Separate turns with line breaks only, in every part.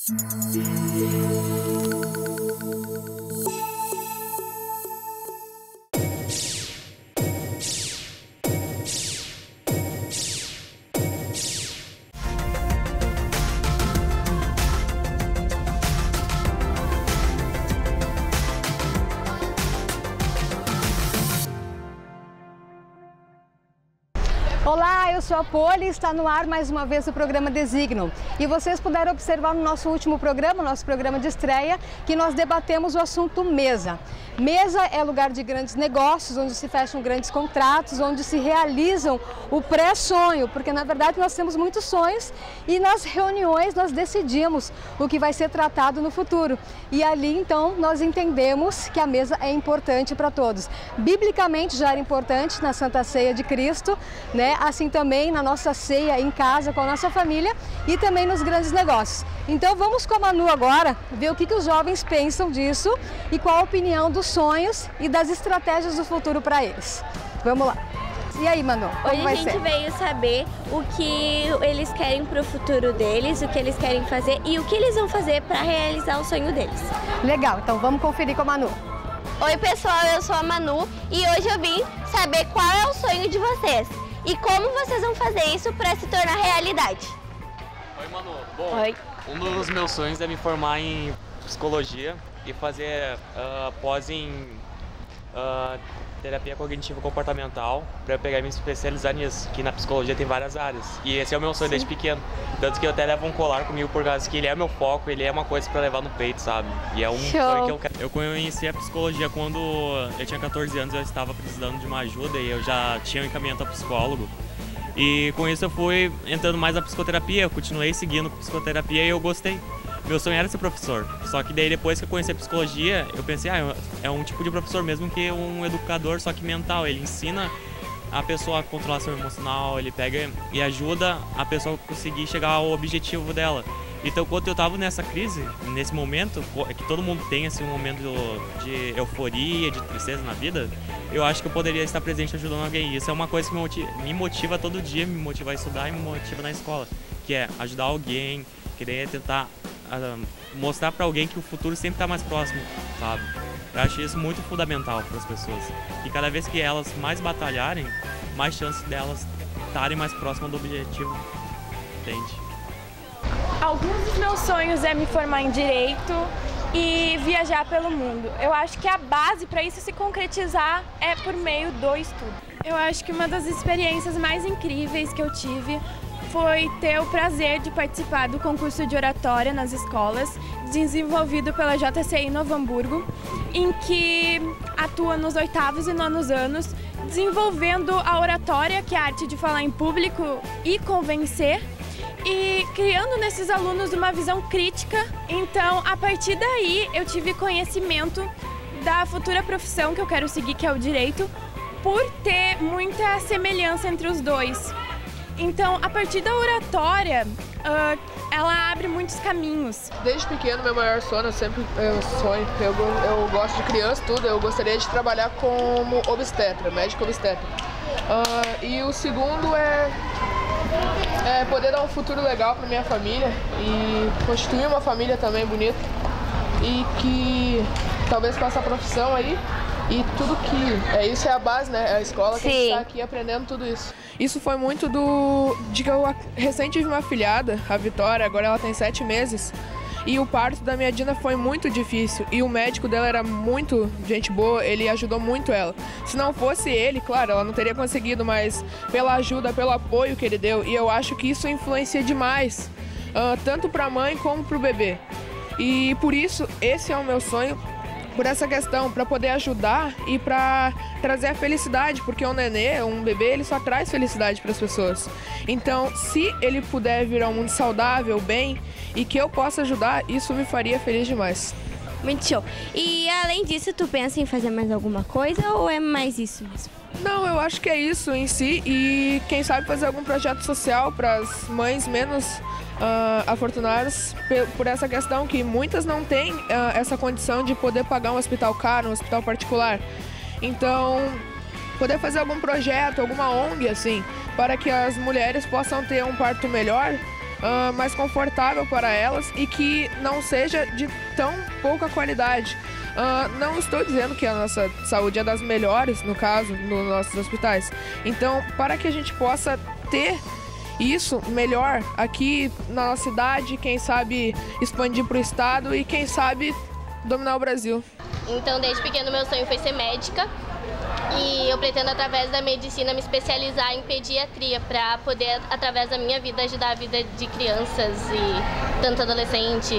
Olá, eu sou a Poli e está no ar mais uma vez o programa Designo. E vocês puderam observar no nosso último programa, nosso programa de estreia, que nós debatemos o assunto mesa. Mesa é lugar de grandes negócios, onde se fecham grandes contratos, onde se realizam o pré-sonho, porque na verdade nós temos muitos sonhos e nas reuniões nós decidimos o que vai ser tratado no futuro. E ali então nós entendemos que a mesa é importante para todos. Biblicamente já era importante na Santa Ceia de Cristo, né? Assim também na nossa ceia em casa com a nossa família e também nos grandes negócios. Então vamos com a Manu agora ver o que os jovens pensam disso e qual a opinião dos sonhos e das estratégias do futuro para eles. Vamos lá. E aí, Manu, como vai ser?
Hoje a gente veio saber o que eles querem para o futuro deles, o que eles querem fazer e o que eles vão fazer para realizar o sonho deles.
Legal, então vamos conferir com a Manu.
Oi pessoal, eu sou a Manu e hoje eu vim saber qual é o sonho de vocês e como vocês vão fazer isso para se tornar realidade.
Oi Manu, bom,
Oi.
Um dos meus sonhos é me formar em psicologia e fazer pós em terapia cognitivo comportamental para eu pegar e me especializar nisso, que na psicologia tem várias áreas. E esse é o meu sonho desde pequeno. Tanto que eu até levo um colar comigo por causa que ele é meu foco, ele é uma coisa para levar no peito, sabe? E é um sonho que eu quero. Eu conheci a psicologia quando eu tinha 14 anos, eu estava precisando de uma ajuda e eu já tinha um encaminhamento ao psicólogo. E com isso eu fui entrando mais na psicoterapia, eu continuei seguindo psicoterapia e eu gostei. Meu sonho era ser professor, só que daí depois que eu conheci a psicologia, eu pensei, é um tipo de professor mesmo que um educador, só que mental. Ele ensina a pessoa a controlar seu emocional, ele pega e ajuda a pessoa a conseguir chegar ao objetivo dela. Então, quando eu tava nessa crise, nesse momento, que todo mundo tem assim, um momento de euforia, de tristeza na vida, eu acho que eu poderia estar presente ajudando alguém. E isso é uma coisa que me motiva todo dia, me motiva a estudar e me motiva na escola, que é ajudar alguém, querer tentar mostrar para alguém que o futuro sempre está mais próximo, sabe? Eu acho isso muito fundamental para as pessoas. E cada vez que elas mais batalharem, mais chances delas estarem mais próximas do objetivo, entende?
Alguns dos meus sonhos é me formar em Direito e viajar pelo mundo. Eu acho que a base para isso se concretizar é por meio do estudo. Eu acho que uma das experiências mais incríveis que eu tive foi ter o prazer de participar do concurso de oratória nas escolas, desenvolvido pela JCI Novo Hamburgo, em que atua nos 8º e 9º anos, desenvolvendo a oratória, que é a arte de falar em público e convencer, e criando nesses alunos uma visão crítica. Então, a partir daí, eu tive conhecimento da futura profissão que eu quero seguir, que é o Direito, por ter muita semelhança entre os dois. Então, a partir da oratória, ela abre muitos caminhos.
Desde pequeno, meu maior sonho, eu gosto de criança, tudo, eu gostaria de trabalhar como obstetra, médico obstetra. E o segundo é poder dar um futuro legal para minha família e constituir uma família também bonita. E que talvez com essa profissão aí, e tudo que... isso é a base, né? É a escola que a gente está aqui aprendendo tudo isso. Isso foi muito de que eu recém tive uma afilhada, a Vitória, agora ela tem 7 meses. E o parto da minha Dina foi muito difícil. E o médico dela era muito gente boa, ele ajudou muito ela. Se não fosse ele, claro, ela não teria conseguido, mas pela ajuda, pelo apoio que ele deu. E eu acho que isso influencia demais, tanto para a mãe como para o bebê. E por isso, esse é o meu sonho. Por essa questão, para poder ajudar e para trazer a felicidade, porque um nenê, um bebê, ele só traz felicidade para as pessoas. Então, se ele puder vir ao mundo saudável, bem, e que eu possa ajudar, isso me faria feliz demais.
Muito show. E além disso, tu pensa em fazer mais alguma coisa ou é mais isso mesmo?
Não, eu acho que é isso em si e quem sabe fazer algum projeto social para as mães menos afortunadas por essa questão que muitas não têm essa condição de poder pagar um hospital caro, um hospital particular. Então, poder fazer algum projeto, alguma ONG assim, para que as mulheres possam ter um parto melhor, mais confortável para elas e que não seja de tão pouca qualidade. Não estou dizendo que a nossa saúde é das melhores, no caso, nos nossos hospitais. Então, para que a gente possa ter isso melhor aqui na nossa cidade, quem sabe expandir para o estado e quem sabe dominar o Brasil.
Então, desde pequeno, meu sonho foi ser médica e eu pretendo, através da medicina, me especializar em pediatria para poder, através da minha vida, ajudar a vida de crianças e tanto adolescente.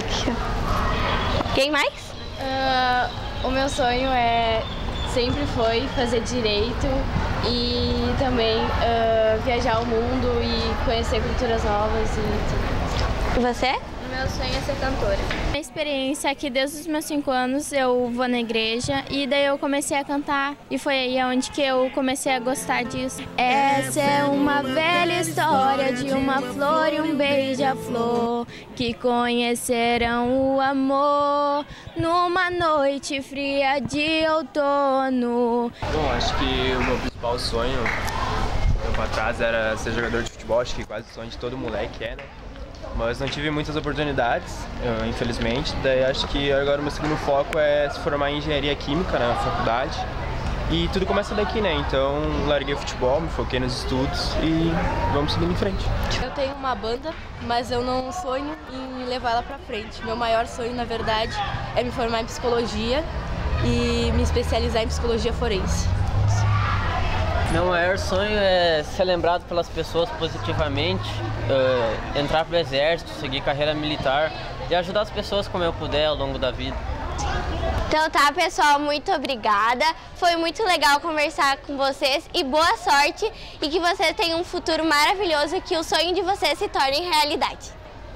Quem mais?
O meu sonho sempre foi fazer direito e também viajar o mundo e conhecer culturas novas e tudo.
E você?
Meu sonho é ser cantora.
A experiência é que desde os meus 5 anos eu vou na igreja e daí eu comecei a cantar e foi aí onde que eu comecei a gostar disso. Essa é uma velha história de uma flor e um beija-flor que conheceram o amor numa noite fria de outono.
Bom, acho que o meu principal sonho, tempo atrás, era ser jogador de futebol, acho que quase o sonho de todo moleque né? Mas não tive muitas oportunidades, infelizmente. Daí acho que agora o meu segundo foco é se formar em engenharia química na faculdade. E tudo começa daqui, né? Então larguei o futebol, me foquei nos estudos e vamos seguindo em frente.
Eu tenho uma banda, mas eu não sonho em levar ela pra frente. Meu maior sonho, na verdade, é me formar em psicologia e me especializar em psicologia forense.
Meu maior sonho é ser lembrado pelas pessoas positivamente, entrar para o exército, seguir carreira militar e ajudar as pessoas como eu puder ao longo da vida.
Então tá, pessoal, muito obrigada. Foi muito legal conversar com vocês e boa sorte e que vocês tenham um futuro maravilhoso e que o sonho de vocês se torne realidade.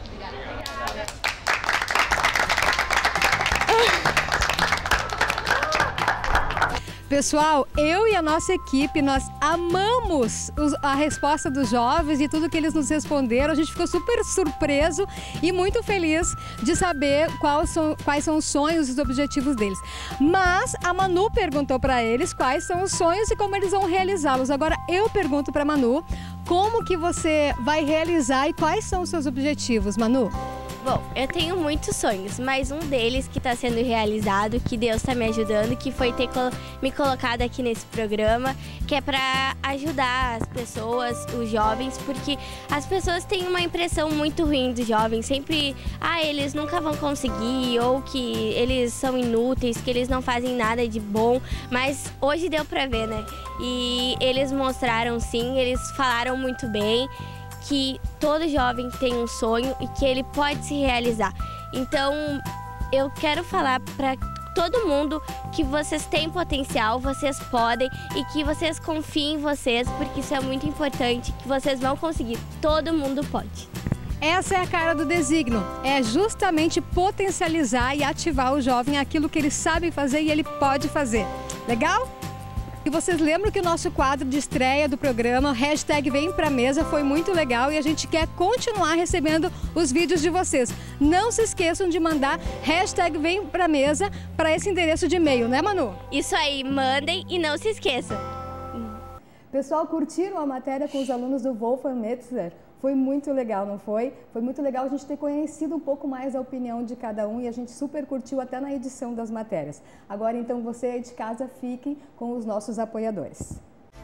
Pessoal, eu e a nossa equipe, nós amamos a resposta dos jovens e tudo que eles nos responderam. A gente ficou super surpreso e muito feliz de saber quais são os sonhos e os objetivos deles. Mas a Manu perguntou para eles quais são os sonhos e como eles vão realizá-los. Agora eu pergunto para Manu, como que você vai realizar e quais são os seus objetivos, Manu?
Bom, eu tenho muitos sonhos, mas um deles que está sendo realizado, que Deus está me ajudando, que foi ter me colocado aqui nesse programa, que é para ajudar as pessoas, os jovens, porque as pessoas têm uma impressão muito ruim dos jovens, sempre, eles nunca vão conseguir, ou que eles são inúteis, que eles não fazem nada de bom, mas hoje deu para ver, né? E eles mostraram sim, eles falaram muito bem, que todo jovem tem um sonho e que ele pode se realizar. Então, eu quero falar para todo mundo que vocês têm potencial, vocês podem e que vocês confiem em vocês, porque isso é muito importante, que vocês vão conseguir. Todo mundo pode.
Essa é a cara do Designo, é justamente potencializar e ativar o jovem aquilo que ele sabe fazer e ele pode fazer. Legal? E vocês lembram que o nosso quadro de estreia do programa, #Vem Pra Mesa, foi muito legal e a gente quer continuar recebendo os vídeos de vocês. Não se esqueçam de mandar #Vem Pra Mesa para esse endereço de e-mail, né, Manu?
Isso aí, mandem e não se esqueçam.
Pessoal, curtiram a matéria com os alunos do Wolfgang Metzler? Foi muito legal, não foi? Foi muito legal a gente ter conhecido um pouco mais a opinião de cada um e a gente super curtiu até na edição das matérias. Agora, então, você aí de casa, fique com os nossos apoiadores.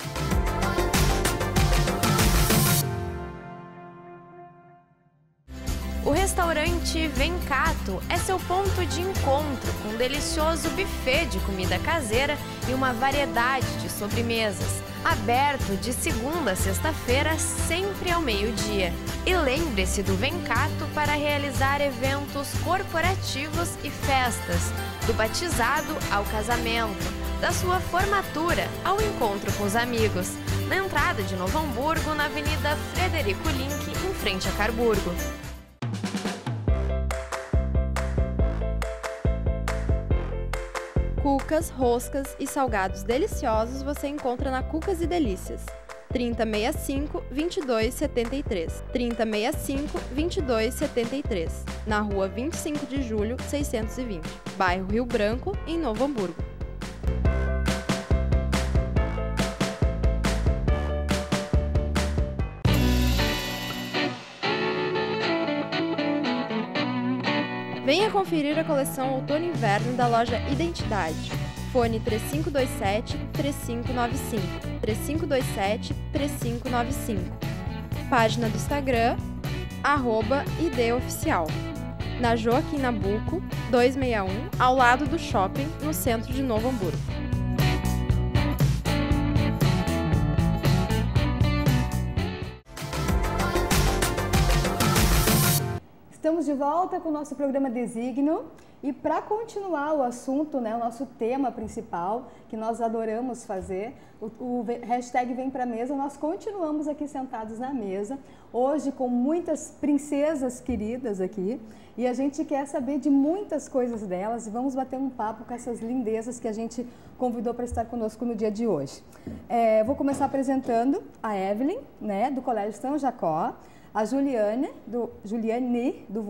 O restaurante Vencato é seu ponto de encontro com um delicioso buffet de comida caseira e uma variedade de sobremesas. Aberto de segunda a sexta-feira, sempre ao meio-dia. E lembre-se do Vencato para realizar eventos corporativos e festas, do batizado ao casamento, da sua formatura ao encontro com os amigos. Na entrada de Novo Hamburgo, na Avenida Frederico Link, em frente a Carburgo.
Cucas, roscas e salgados deliciosos você encontra na Cucas e Delícias. 3065-2273. 3065-2273. Na rua 25 de julho, 620. Bairro Rio Branco, em Novo Hamburgo. Venha conferir a coleção Outono e Inverno da loja Identidade. Fone 3527-3595, 3527-3595. Página do Instagram, @IDOficial. Na Joaquim Nabuco, 261, ao lado do shopping, no centro de Novo Hamburgo.
Estamos de volta com o nosso programa Designo e para continuar o assunto, né, o nosso tema principal, que nós adoramos fazer, o hashtag Vem Pra Mesa, nós continuamos aqui sentados na mesa, hoje com muitas princesas queridas aqui, e a gente quer saber de muitas coisas delas e vamos bater um papo com essas lindezas que a gente convidou para estar conosco no dia de hoje. Vou começar apresentando a Evelyn, né, do Colégio São Jacó, a Juliane do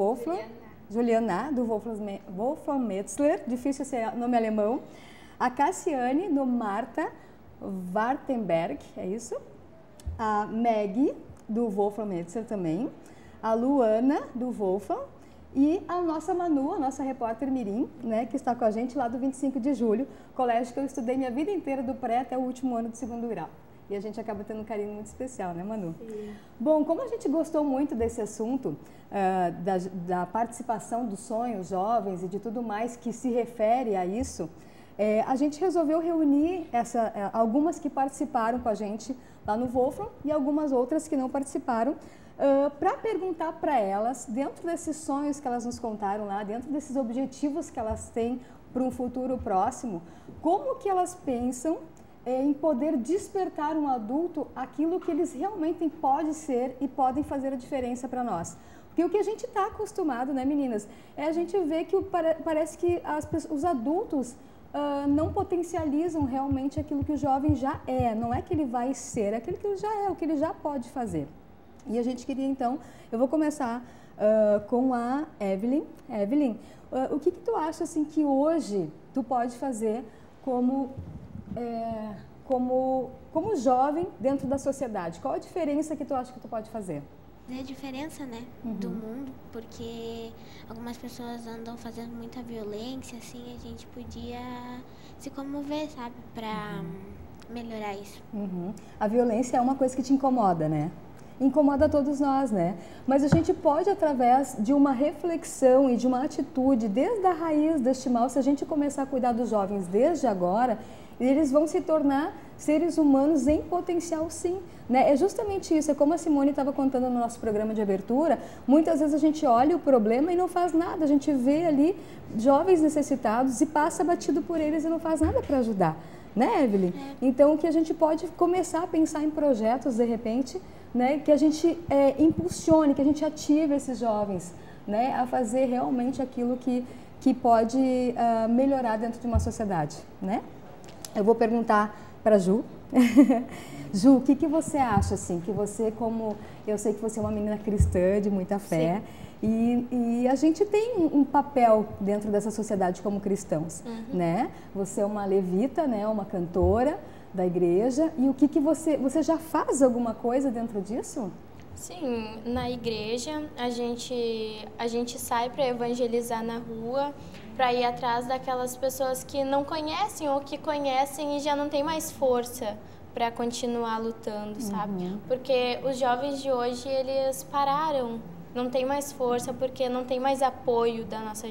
Wolfram Metzler, difícil ser nome alemão, a Cassiane do Marta Wartenberg, é isso? A Maggie do Wolfram Metzler também, a Luana do Wolfram e a nossa Manu, a nossa repórter Mirim, né, que está com a gente lá do 25 de julho, colégio que eu estudei minha vida inteira do pré até o último ano do 2º grau. E a gente acaba tendo um carinho muito especial, né, Manu? Sim. Bom, como a gente gostou muito desse assunto, da participação dos sonhos jovens e de tudo mais que se refere a isso, a gente resolveu reunir algumas que participaram com a gente lá no Wolfram e algumas outras que não participaram, para perguntar para elas, dentro desses sonhos que elas nos contaram lá, dentro desses objetivos que elas têm para um futuro próximo, como que elas pensam em poder despertar um adulto aquilo que eles realmente podem ser e podem fazer a diferença para nós. Porque o que a gente está acostumado, né, meninas, é a gente ver que parece que os adultos não potencializam realmente aquilo que o jovem já é. Não é que ele vai ser, é aquilo que ele já é, o que ele já pode fazer. E a gente queria, então, eu vou começar com a Evelyn. Evelyn, o que tu acha assim, que hoje tu pode fazer como jovem dentro da sociedade? Qual a diferença que tu acha que tu pode fazer?
É a diferença, né, do mundo, porque algumas pessoas andam fazendo muita violência, assim, a gente podia se comover, sabe, pra melhorar isso. A
violência é uma coisa que te incomoda, né? Incomoda todos nós, né? Mas a gente pode, através de uma reflexão e de uma atitude, desde a raiz deste mal, se a gente começar a cuidar dos jovens desde agora, eles vão se tornar seres humanos em potencial, sim. Né? É justamente isso, é como a Simone estava contando no nosso programa de abertura, muitas vezes a gente olha o problema e não faz nada, a gente vê ali jovens necessitados e passa batido por eles e não faz nada para ajudar, né, Evelyn? Então, que a gente pode começar a pensar em projetos, de repente, né, que a gente impulsione, que a gente ative esses jovens, né, a fazer realmente aquilo que pode melhorar dentro de uma sociedade, né? Eu vou perguntar para a Ju. Ju, o que você acha, assim, que você, como... Eu sei que você é uma menina cristã, de muita fé, e a gente tem um papel dentro dessa sociedade como cristãos, né? Você é uma levita, né, uma cantora da igreja, e o que você já faz alguma coisa dentro disso?
Sim, na igreja a gente sai para evangelizar na rua, para ir atrás daquelas pessoas que não conhecem ou que conhecem e já não tem mais força para continuar lutando, sabe? Porque os jovens de hoje, eles pararam, não tem mais força porque não tem mais apoio da nossa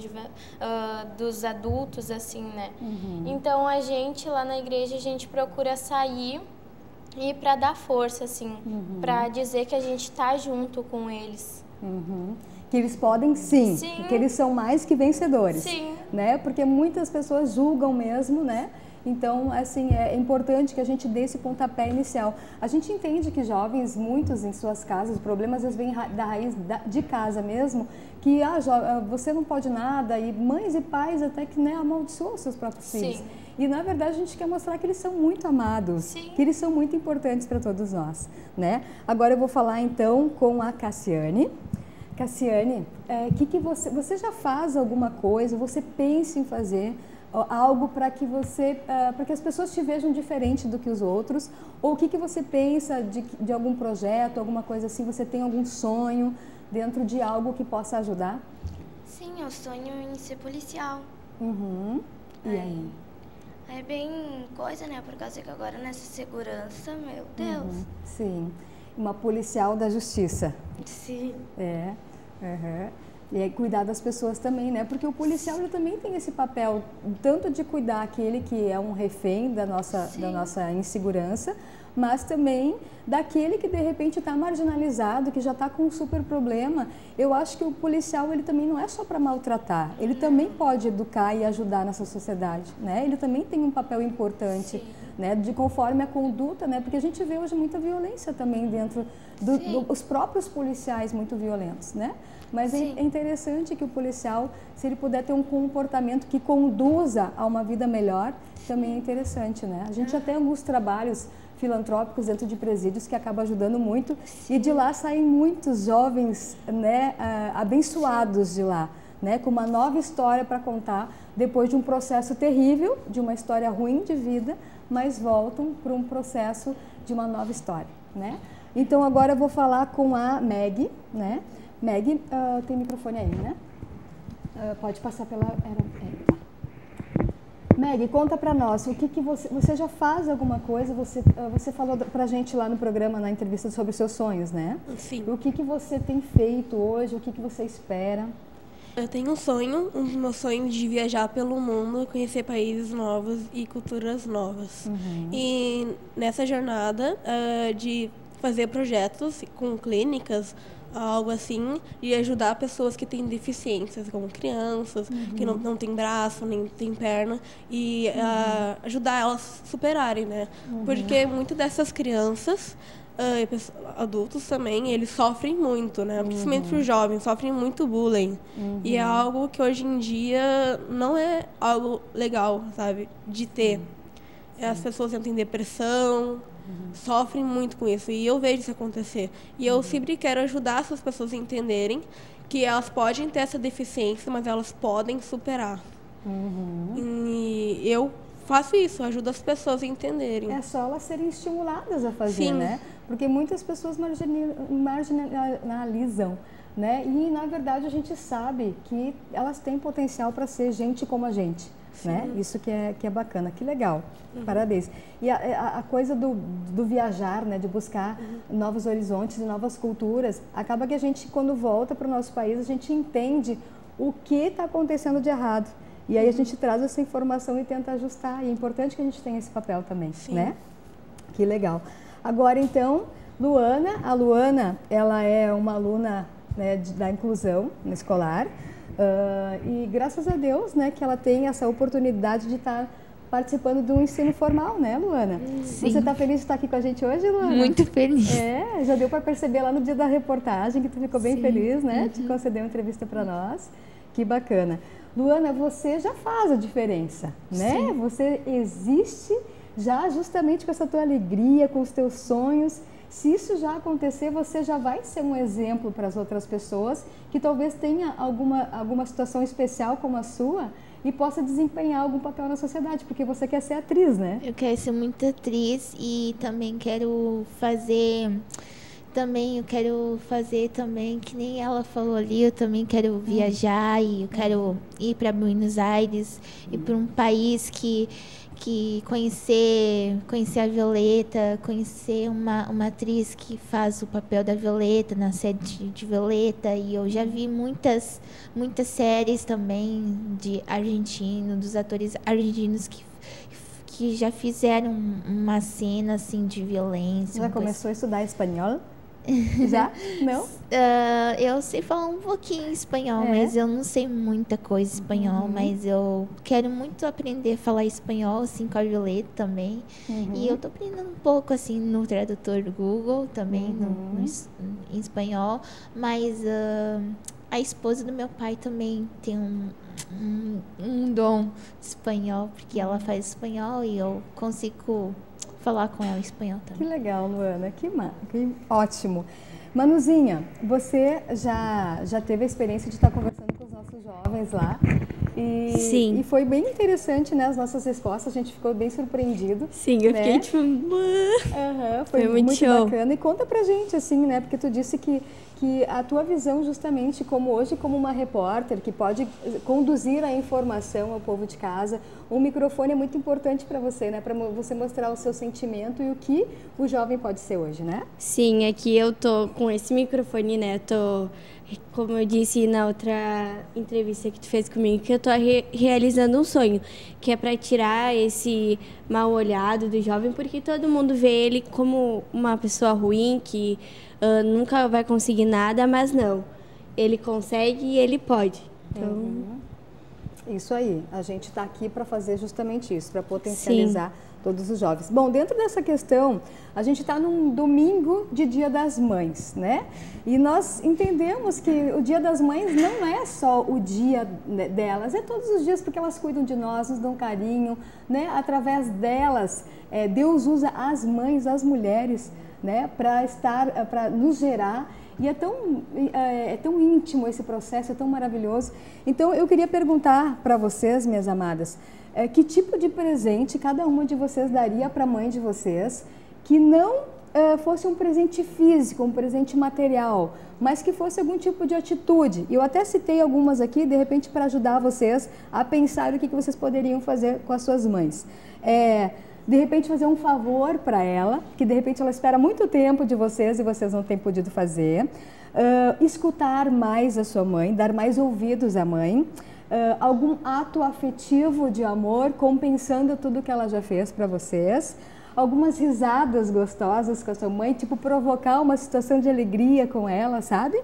dos adultos, assim, né? Então a gente lá na igreja, a gente procura sair e para dar força, assim, para dizer que a gente está junto com eles. Que eles podem sim, que eles são mais que vencedores, né? Porque muitas pessoas julgam mesmo, né? Então, assim, é importante que a gente dê esse pontapé inicial. A gente entende que jovens, muitos em suas casas, o problema às vezes vem da raiz de casa mesmo, que você não pode nada, e mães e pais até que, né, amaldiçoam seus próprios filhos. E, na verdade, a gente quer mostrar que eles são muito amados, que eles são muito importantes para todos nós, né? Agora eu vou falar, então, com a Cassiane. Cassiane, você já faz alguma coisa, você pensa em fazer algo para que as pessoas te vejam diferente do que os outros? Ou o que você pensa de algum projeto, alguma coisa assim? Você tem algum sonho dentro de algo que possa ajudar?
Sim, eu sonho em ser policial.
E aí?
É bem coisa, né? Por causa que agora nessa segurança, meu Deus.
Sim. Uma policial da justiça.
Sim.
E aí cuidar das pessoas também, né? Porque o policial ele também tem esse papel, tanto de cuidar aquele que é um refém da nossa insegurança, mas também daquele que de repente está marginalizado, que já está com um super problema. Eu acho que o policial ele também não é só para maltratar, ele também pode educar e ajudar nessa sociedade, né? Ele também tem um papel importante, né? De conforme a conduta, né? Porque a gente vê hoje muita violência também dentro dos próprios policiais muito violentos, né? Mas é interessante que o policial, se ele puder ter um comportamento que conduza a uma vida melhor, também é interessante, né? A gente já tem alguns trabalhos filantrópicos dentro de presídios que acabam ajudando muito e de lá saem muitos jovens, né, abençoados de lá, né, com uma nova história para contar depois de um processo terrível, de uma história ruim de vida, mas voltam para um processo de uma nova história, né? Então agora eu vou falar com a Meg, né? Meg, tem microfone aí, né? Pode passar pela... Meg, conta pra nós, o que você já faz alguma coisa? Você falou pra gente lá no programa, na entrevista, sobre os seus sonhos, né?
Sim.
O que você tem feito hoje? O que você espera?
Eu tenho um dos meus sonhos de viajar pelo mundo, conhecer países novos e culturas novas. E nessa jornada de fazer projetos com clínicas, algo assim, e ajudar pessoas que têm deficiências, como crianças, que não têm braço, nem têm perna, e ajudar elas a superarem, né? Porque muitas dessas crianças, adultos também, eles sofrem muito, né? Principalmente os jovens, sofrem muito bullying. E é algo que hoje em dia não é algo legal, sabe? De ter. As pessoas têm depressão, sofrem muito com isso, e eu vejo isso acontecer. E eu sempre quero ajudar essas pessoas a entenderem que elas podem ter essa deficiência, mas elas podem superar. E eu faço isso, ajudo as pessoas a entenderem.
É só elas serem estimuladas a fazer, né? Porque muitas pessoas marginalizam, né? E, na verdade, a gente sabe que elas têm potencial para ser gente como a gente. Né? Isso que é bacana, que legal, parabéns. E a coisa do viajar, né? De buscar novos horizontes e novas culturas, acaba que a gente, quando volta para o nosso país, a gente entende o que está acontecendo de errado. E aí a gente traz essa informação e tenta ajustar. E é importante que a gente tenha esse papel também, né? Que legal. Agora, então, Luana. A Luana, ela é uma aluna, né, da inclusão escolar. E graças a Deus, né, que ela tem essa oportunidade de estar participando do ensino formal, né, Luana?
Sim.
Você está feliz de estar aqui com a gente hoje, Luana?
Muito feliz.
Já deu para perceber lá no dia da reportagem que tu ficou bem feliz, né, de conceder uma entrevista para nós. Que bacana. Luana, você já faz a diferença, né?
Sim.
Você existe já justamente com essa tua alegria, com os teus sonhos. Se isso já acontecer, você já vai ser um exemplo para as outras pessoas que talvez tenha alguma situação especial como a sua e possa desempenhar algum papel na sociedade, porque você quer ser atriz, né?
Eu quero ser muito atriz e também quero fazer... eu quero fazer também, que nem ela falou ali, eu também quero viajar e eu quero ir para Buenos Aires, ir para um país que conhecer a Violeta, conhecer uma atriz que faz o papel da Violeta na série de Violeta. E eu já vi muitas séries também dos atores argentinos que já fizeram uma cena assim de violência.
Já começou a estudar espanhol? Já? Não?
Eu sei falar um pouquinho espanhol, mas eu não sei muita coisa espanhol, mas eu quero muito aprender a falar espanhol, assim, com a Violeta também. E eu tô aprendendo um pouco, assim, no tradutor do Google também, em espanhol, mas a esposa do meu pai também tem um dom de espanhol, porque ela faz espanhol e eu consigo falar com ela em espanhol também.
Que legal, Luana, que ótimo. Manuzinha, você já teve a experiência de estar conversando com os nossos jovens lá.
Sim.
E foi bem interessante, né, as nossas respostas, a gente ficou bem surpreendido.
Sim, eu fiquei
tipo...
foi muito show.
Bacana. E conta pra gente, assim, né, porque tu disse que que a tua visão justamente como hoje, como uma repórter que pode conduzir a informação ao povo de casa, um microfone é muito importante para você, né? Para você mostrar o seu sentimento e o que o jovem pode ser hoje, né?
Sim, aqui eu tô com esse microfone, né? Como eu disse na outra entrevista que tu fez comigo, que eu tô realizando um sonho, que é para tirar esse mal olhado do jovem, porque todo mundo vê ele como uma pessoa ruim, que nunca vai conseguir nada, mas não. Ele consegue e ele pode. Então...
Isso aí, a gente está aqui para fazer justamente isso, para potencializar todos os jovens. Bom, dentro dessa questão, a gente está num domingo de Dia das Mães, né? E nós entendemos que o Dia das Mães não é só o dia delas, é todos os dias porque elas cuidam de nós, nos dão carinho, né? Através delas, Deus usa as mães, as mulheres, né? Para nos gerar. E é tão íntimo esse processo, é tão maravilhoso. Então, eu queria perguntar para vocês, minhas amadas, que tipo de presente cada uma de vocês daria para a mãe de vocês que não fosse um presente físico, um presente material, mas que fosse algum tipo de atitude. Eu até citei algumas aqui, de repente, para ajudar vocês a pensar o que vocês poderiam fazer com as suas mães. De repente fazer um favor para ela, que de repente ela espera muito tempo de vocês e vocês não têm podido fazer. Escutar mais a sua mãe, dar mais ouvidos à mãe. Algum ato afetivo de amor, compensando tudo que ela já fez para vocês. Algumas risadas gostosas com a sua mãe, tipo provocar uma situação de alegria com ela, sabe?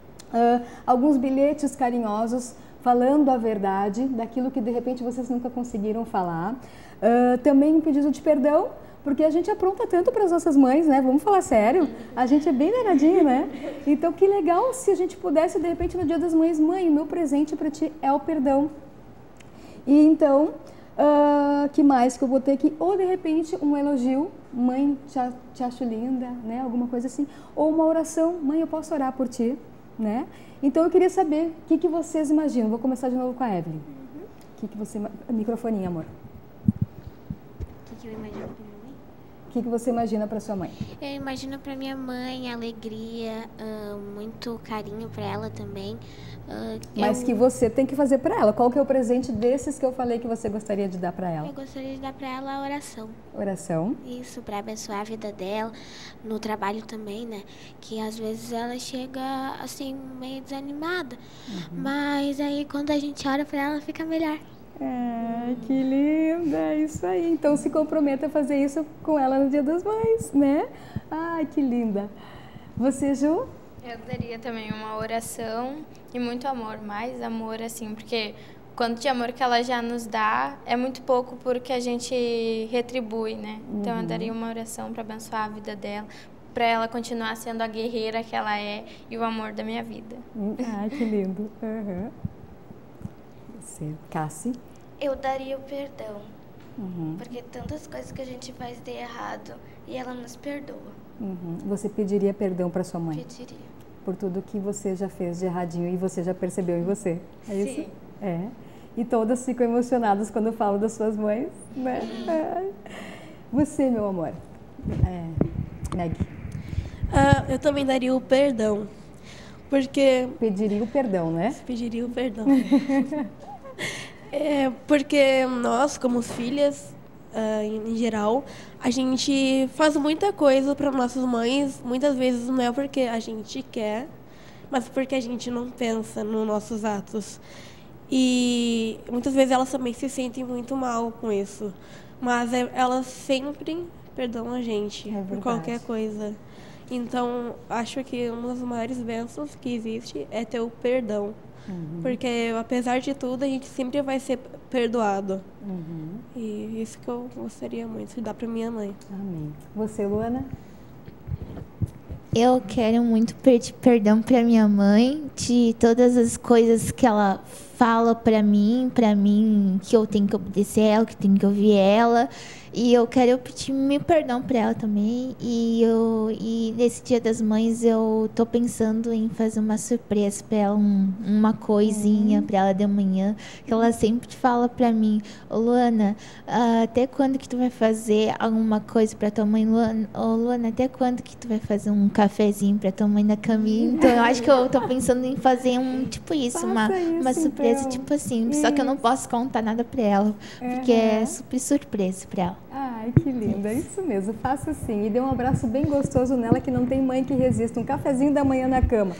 Alguns bilhetes carinhosos falando a verdade, daquilo que de repente vocês nunca conseguiram falar. Também um pedido de perdão, porque a gente apronta tanto para as nossas mães, né? Vamos falar sério, a gente é bem danadinho, né? Então, que legal se a gente pudesse, de repente, no Dia das Mães, mãe, o meu presente para ti é o perdão. E então, que mais que eu botei aqui? Ou, de repente, um elogio, mãe, te acho linda, né? Alguma coisa assim. Ou uma oração, mãe, eu posso orar por ti, né? Então, eu queria saber o que vocês imaginam. Vou começar de novo com a Evelyn. O que você... Microfoninho, amor.
O que eu imagino para minha mãe?
O que você imagina para sua mãe?
Eu imagino para minha mãe alegria, muito carinho para ela também.
Mas que você tem que fazer para ela. Qual que é o presente desses que eu falei que você gostaria de dar para ela?
Eu gostaria de dar para ela a oração.
Oração?
Isso, para abençoar a vida dela, no trabalho também, né? Que às vezes ela chega assim meio desanimada, mas aí quando a gente ora para ela fica melhor.
Que linda, isso aí. Então se comprometa a fazer isso com ela no Dia das Mães, né? Ai, que linda. Você, Ju?
Eu daria também uma oração e muito amor, mais amor, assim, porque o quanto de amor que ela já nos dá é muito pouco porque a gente retribui, né? Então eu daria uma oração para abençoar a vida dela, para ela continuar sendo a guerreira que ela é e o amor da minha vida.
Ai, que lindo. Você, Cassi?
Eu daria o perdão, porque tantas coisas que a gente faz de errado e ela nos perdoa.
Você pediria perdão para sua mãe?
Pediria.
Por tudo que você já fez de erradinho e você já percebeu em você, é isso?
Sim.
É. E todas ficam emocionadas quando eu falo das suas mães, né? Você, meu amor, Meg?
Eu também daria o perdão, porque...
Pediria o perdão, né?
Pediria o perdão. Porque nós, como filhas, em geral, a gente faz muita coisa para nossas mães, muitas vezes não é porque a gente quer, mas porque a gente não pensa nos nossos atos. E muitas vezes elas também se sentem muito mal com isso, mas elas sempre perdoam a gente por qualquer coisa. Então, acho que uma das maiores bênçãos que existe é ter o perdão. Porque, apesar de tudo, a gente sempre vai ser perdoado. E isso que eu gostaria muito de dar para minha mãe.
Amém. Você, Luana?
Eu quero muito pedir perdão para minha mãe de todas as coisas que ela fala para mim que eu tenho que obedecer ela, que tenho que ouvir ela. E eu quero pedir meu perdão para ela também. E nesse Dia das Mães eu tô pensando em fazer uma surpresa para ela, uma coisinha para ela de manhã. Que ela sempre fala para mim: ô Luana, até quando que tu vai fazer alguma coisa para tua mãe? Luana, até quando que tu vai fazer um cafezinho para tua mãe na caminha? Então eu acho que eu tô pensando em fazer tipo isso, uma surpresa, então. Tipo assim. Isso. Só que eu não posso contar nada para ela, porque é super surpresa para ela.
Ai, que linda, é isso mesmo, faça sim. E dê um abraço bem gostoso nela, que não tem mãe que resista. Um cafezinho da manhã na cama,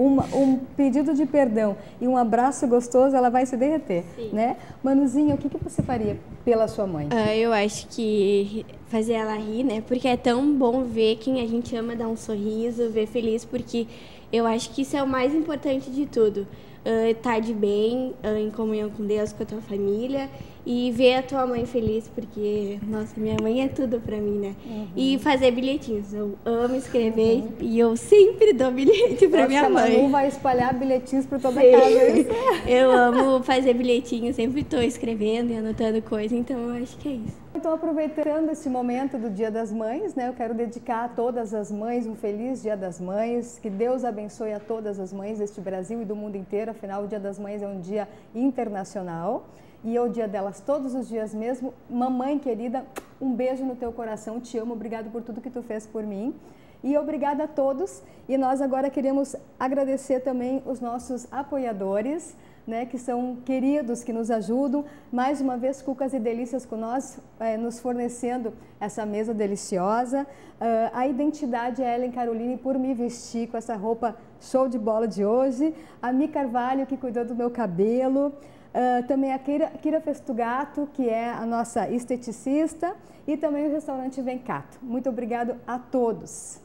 um pedido de perdão e um abraço gostoso, ela vai se derreter, né? Manuzinha, o que você faria pela sua mãe?
Eu acho que fazer ela rir, né? Porque é tão bom ver quem a gente ama dar um sorriso, ver feliz, porque eu acho que isso é o mais importante de tudo. Estar de bem, em comunhão com Deus, com a tua família, e ver a tua mãe feliz, porque, nossa, minha mãe é tudo pra mim, né? E fazer bilhetinhos. Eu amo escrever e eu sempre dou bilhete pra minha mãe.
A Manu vai espalhar bilhetinhos por toda a casa.
Eu amo fazer bilhetinhos, sempre estou escrevendo e anotando coisas, então eu acho que é isso.
Então, aproveitando esse momento do Dia das Mães, né, eu quero dedicar a todas as mães um feliz Dia das Mães, que Deus abençoe a todas as mães deste Brasil e do mundo inteiro, afinal o Dia das Mães é um dia internacional e é o dia delas todos os dias mesmo. Mamãe querida, um beijo no teu coração, te amo, obrigado por tudo que tu fez por mim. E obrigada a todos, e nós agora queremos agradecer também os nossos apoiadores, né, que são queridos, que nos ajudam. Mais uma vez, Cucas e Delícias com nós, nos fornecendo essa mesa deliciosa. A identidade é Ellen Caroline por me vestir com essa roupa show de bola de hoje. A Mi Carvalho, que cuidou do meu cabelo. Também a Kira Festugato, que é a nossa esteticista. E também o restaurante Vencato. Muito obrigado a todos.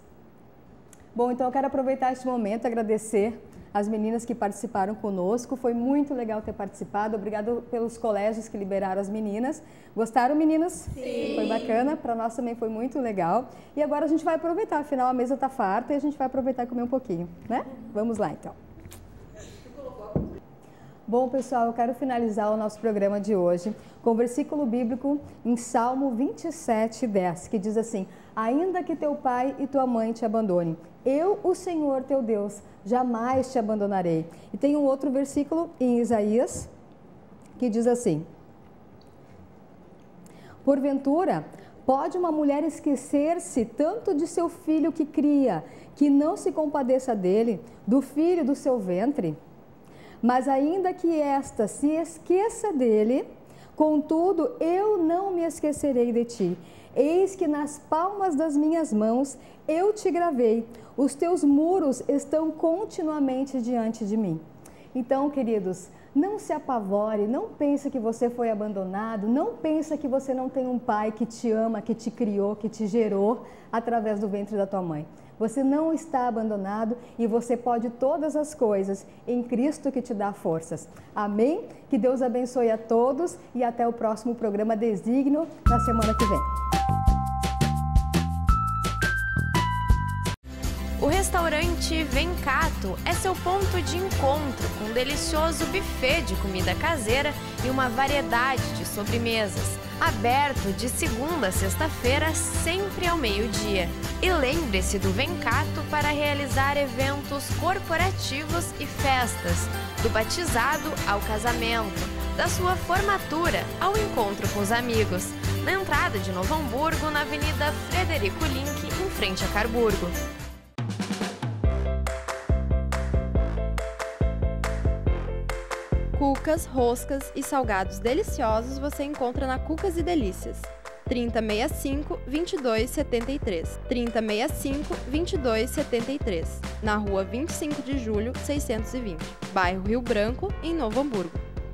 Bom, então eu quero aproveitar este momento e agradecer as meninas que participaram conosco. Foi muito legal ter participado. Obrigado pelos colégios que liberaram as meninas. Gostaram, meninas? Sim. Foi bacana. Para nós também foi muito legal. E agora a gente vai aproveitar. Afinal, a mesa está farta e a gente vai aproveitar e comer um pouquinho, né? Vamos lá, então. Bom, pessoal, eu quero finalizar o nosso programa de hoje com o versículo bíblico em Salmo 27:10, que diz assim: ainda que teu pai e tua mãe te abandonem, eu, o Senhor teu Deus, jamais te abandonarei. E tem um outro versículo em Isaías que diz assim: porventura, pode uma mulher esquecer-se tanto de seu filho que cria, que não se compadeça dele, do filho do seu ventre? Mas ainda que esta se esqueça dele, contudo, eu não me esquecerei de ti. Eis que nas palmas das minhas mãos eu te gravei, os teus muros estão continuamente diante de mim. Então, queridos, não se apavore, não pense que você foi abandonado, não pense que você não tem um pai que te ama, que te criou, que te gerou através do ventre da tua mãe. Você não está abandonado e você pode todas as coisas em Cristo que te dá forças. Amém? Que Deus abençoe a todos e até o próximo programa Designo na semana que vem.
O restaurante Vencato é seu ponto de encontro com um delicioso buffet de comida caseira e uma variedade de sobremesas. Aberto de segunda a sexta-feira, sempre ao meio-dia. E lembre-se do Vencato para realizar eventos corporativos e festas, do batizado ao casamento, da sua formatura ao encontro com os amigos. Na entrada de Novo Hamburgo, na Avenida Frederico Link, em frente a Carburgo.
Cucas, roscas e salgados deliciosos você encontra na Cucas e Delícias. 3065-2273. 3065-2273. Na rua 25 de julho, 620. Bairro Rio Branco, em Novo Hamburgo.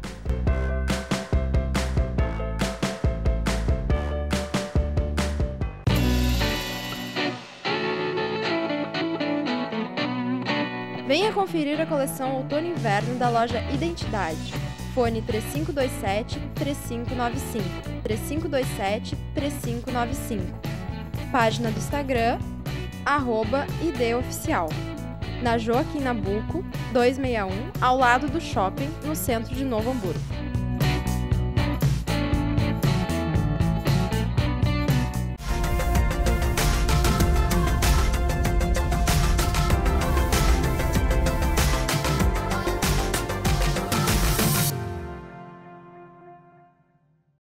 Venha conferir a coleção Outono e Inverno da loja Identidade. Fone 3527-3595. 3527-3595. Página do Instagram, @IDOficial. Na Joaquim Nabuco, 261, ao lado do shopping, no centro de Novo Hamburgo.